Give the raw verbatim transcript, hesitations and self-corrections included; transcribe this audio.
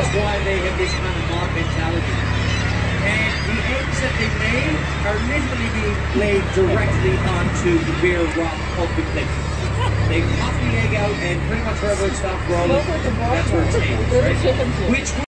That's why they have this kind of mob mentality. And the eggs that they lay are literally being laid directly onto the bare rock of the cliff. They pop the egg out, and pretty much wherever it stops rolling, that's where it stays, right? Which